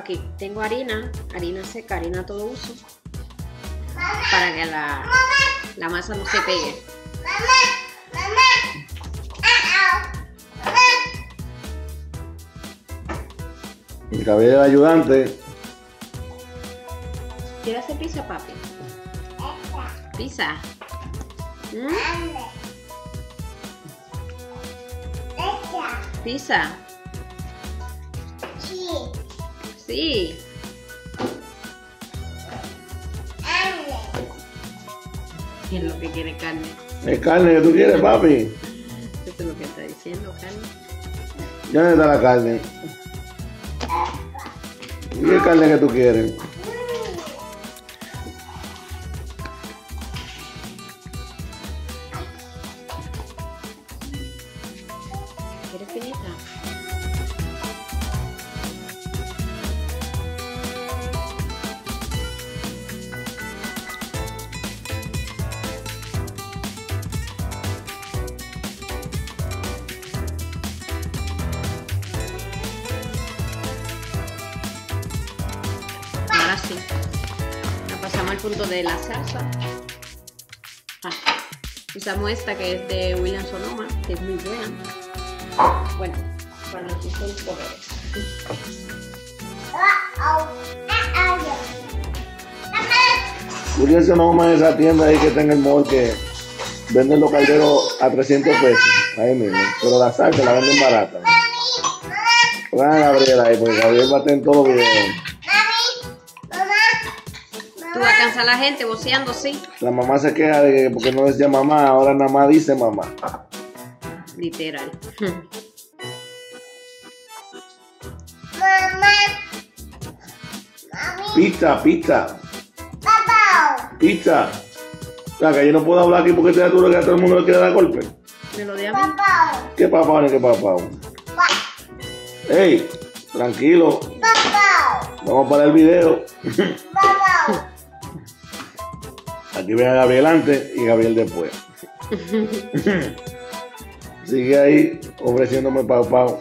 aquí tengo harina seca, harina a todo uso, para que la masa no se pegue. Mi Gabriel el ayudante. ¿Quieres hacer pizza, papi? ¿Pizza? ¿Pizza? Sí. ¿Qué es lo que quiere, carne? ¿Es carne que tú quieres, papi? Esto es lo que está diciendo, carne. ¿Ya dónde está la carne? ¿Y qué carne que tú quieres? ¿Quieres finita? Ahora sí. Ya pasamos al punto de la salsa. Usamos esta que es de William Sonoma, que es muy buena. Bueno, para los sus poderes. William Sonoma es esa tienda ahí que está en el mall que venden los calderos a 300 pesos. Ahí mismo. Pero la salsa la venden barata. Pongan a Gabriel ahí, porque Gabriel va a tener todos los videos. Tú vas a cansar a la gente voceando, sí. La mamá se queja de que porque no decía mamá, ahora nada más dice mamá. Literal. Pizza, pizza. Pizza. O sea, que yo no puedo hablar aquí porque te duro que a todo el mundo le quiere dar golpe. Me lo de a mí. ¿Qué papá ni qué papá? Ey, tranquilo. Vamos para el video. Aquí ven a Gabriel antes y Gabriel después. Sigue ahí ofreciéndome pau.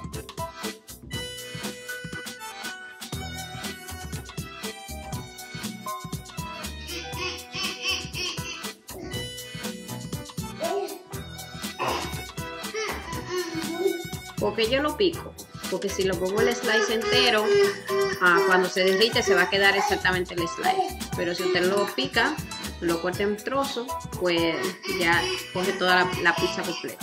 Porque yo lo pico. Porque si lo pongo el slice entero, cuando se derrite se va a quedar exactamente el slice. Pero si usted lo pica, lo corta en trozos, pues ya coge toda la pizza completa.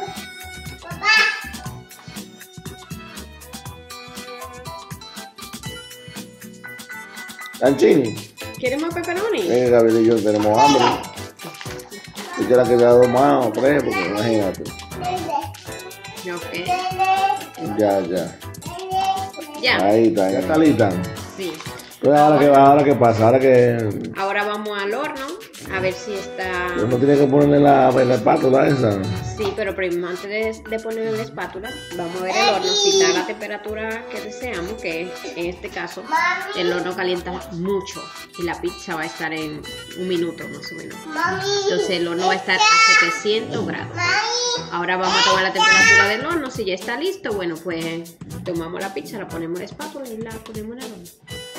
Lanchini. ¿Quieres más pepperoni? Gabriel y yo tenemos hambre. Si quieres que vea 2 más o 3, porque imagínate. Ok. Ya. Ya. Ahí está, ya está lista. Sí. Entonces, ahora qué pasa, Ahora vamos al horno a ver si está. uno tiene que ponerle la espátula esa. Sí, pero primero antes de ponerle la espátula, vamos a ver el horno si está a la temperatura que deseamos, que en este caso el horno calienta mucho y la pizza va a estar en 1 minuto más o menos. Entonces el horno va a estar a 700 grados. Ahora vamos a tomar la temperatura del horno. Si ya está listo, bueno, pues tomamos la pizza, la ponemos en la espátula y la ponemos en el horno.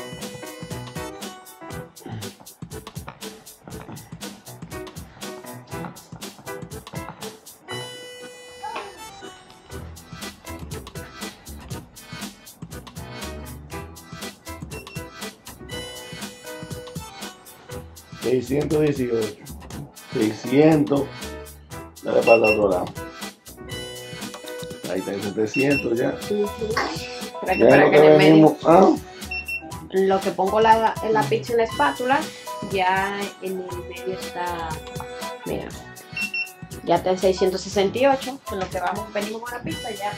$618. 600. Dale para el otro lado. Ahí está el 700 ya. Para Ya que en el medio, ¿Ah? lo que pongo la pizza en la espátula, ya en el medio está, mira, ya está en 668, en lo que venimos con la pizza ya.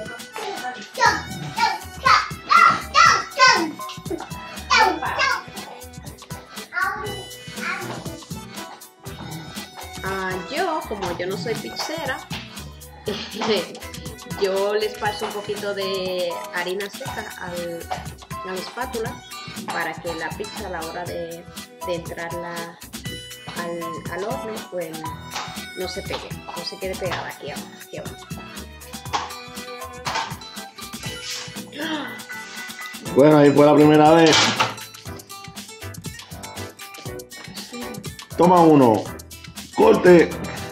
Como yo no soy pizzera, yo le esparzo un poquito de harina seca a la espátula para que la pizza a la hora de entrarla al horno pues no se pegue, no se quede pegada aquí abajo. Bueno, ahí fue la primera vez. Toma uno. Corte.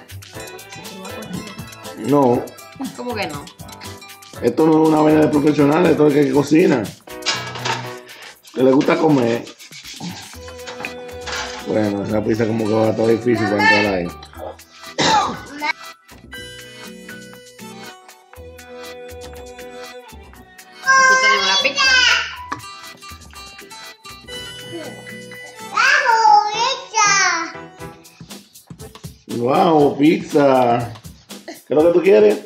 No. ¿Cómo que no? Esto no es una vaina de profesional, esto es que cocina. Que le gusta comer. Bueno, esa pizza como que va a estar difícil para entrar ahí. Aquí tenemos la pizza. Wow, pizza. ¿Qué es lo que tú quieres?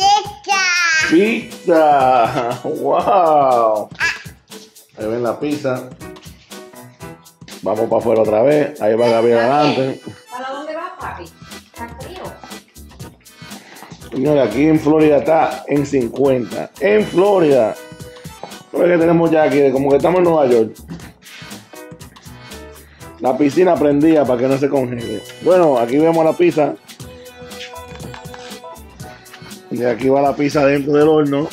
Pizza. Wow. Ahí ven la pizza. Vamos para afuera otra vez. Ahí va Gabriel adelante. ¿Para dónde vas, papi? ¿Está frío? Señores, aquí en Florida está en 50. En Florida. Lo que tenemos ya aquí, como que estamos en Nueva York. La piscina prendida para que no se congele. Bueno, aquí vemos la pizza. Y aquí va la pizza dentro del horno.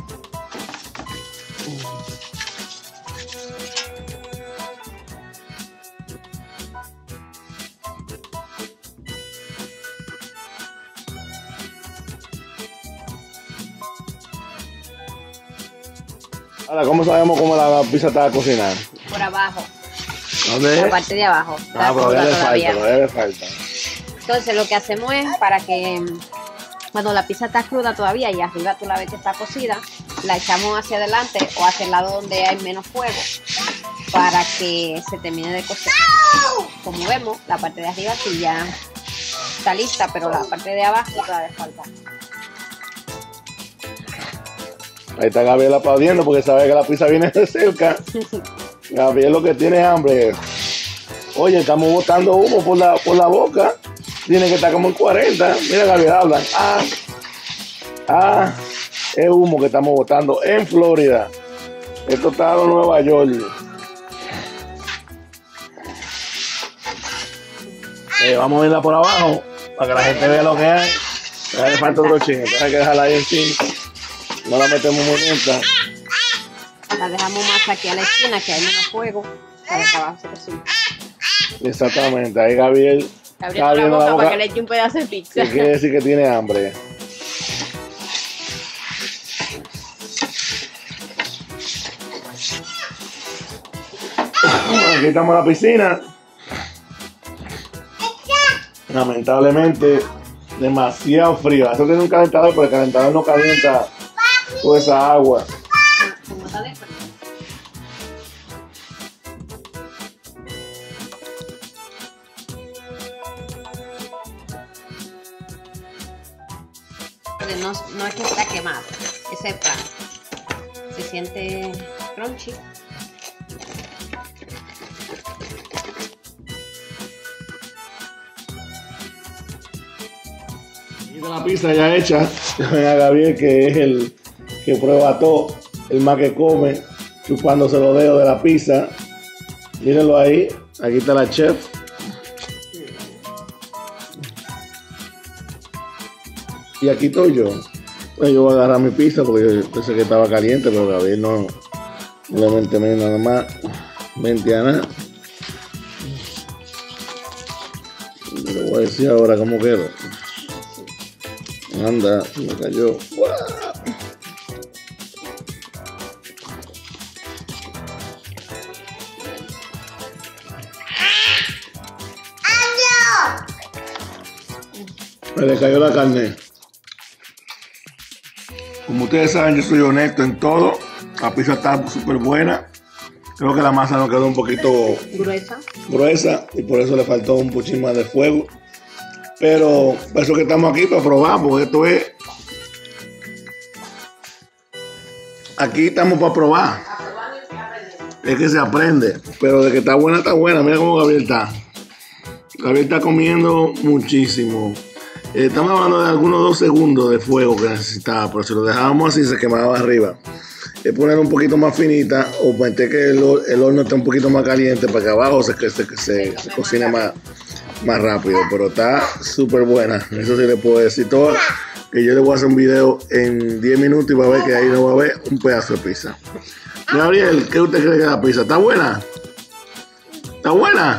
Ahora, ¿cómo sabemos cómo la pizza está cocinada? Por abajo. ¿Dónde? La parte de abajo. Está Pero cruda ya le todavía. falta, todavía le falta. Entonces lo que hacemos es para que cuando la pizza está cruda todavía y arriba tú la ves que está cocida, la echamos hacia adelante o hacia el lado donde hay menos fuego para que se termine de cocer. Como vemos, la parte de arriba sí ya está lista, pero la parte de abajo todavía falta. Ahí está Gabriel aplaudiendo porque sabe que la pizza viene de cerca. Gabriel lo que tiene es hambre. Oye, estamos botando humo por la boca. Tiene que estar como en 40. Mira, Gabriel, hablan. Es humo que estamos botando en Florida. Esto está en Nueva York. Vamos a irla por abajo para que la gente vea lo que hay. Ya le falta otro chingo. Hay que dejarla ahí encima. No la metemos muy lenta. La dejamos más aquí a la esquina que hay menos fuego para que abajo se cocine. Exactamente. Ahí Gabriel está Abriendo abriendo la boca para que le eche un pedazo de pizza. que quiere decir que tiene hambre. Aquí estamos en la piscina. Lamentablemente, demasiado frío. Eso tiene un calentador, pero el calentador no calienta toda esa agua. Como está de frío. No es que está quemado, ese es plan. Se siente crunchy. Y con la pizza ya hecha, ven a Gabriel que es el que prueba todo, el más que come, chupándose los dedos de la pizza. Mírenlo ahí, aquí está la chef. Y aquí estoy yo. Pues yo voy a agarrar mi pizza porque yo pensé que estaba caliente, pero Gabriel no le mente nada más. 20 a nada. Le voy a decir ahora cómo quedó. Anda, me cayó. ¡Wow! Me le cayó la carne. Como ustedes saben, yo soy honesto en todo. La pizza está súper buena. Creo que la masa nos quedó un poquito gruesa y por eso le faltó un poquito más de fuego. Pero por eso que estamos aquí para probar, porque esto es... Aquí estamos para probar. Es que se aprende. Pero de que está buena, está buena. Mira cómo Gabriel está. Gabriel está comiendo muchísimo. Estamos hablando de algunos 2 segundos de fuego que necesitaba, pero si lo dejábamos así se quemaba arriba. Es poner un poquito más finita o meter que el horno esté un poquito más caliente para que abajo se cocine más rápido. Pero está súper buena, eso sí le puedo decir. Todo que yo le voy a hacer un video en 10 minutos y va a ver que ahí no va a ver un pedazo de pizza. Gabriel, ¿qué usted cree que es la pizza? ¿Está buena? ¿Está buena?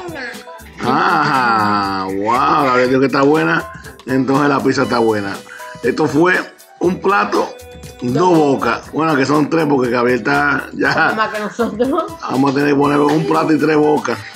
Ah, wow, Gabriel dijo que está buena, entonces la pizza está buena. Esto fue un plato, dos bocas. Bueno, que son tres porque Gabriel está ya. Más que nosotros. Vamos a tener que ponerlo un plato y tres bocas.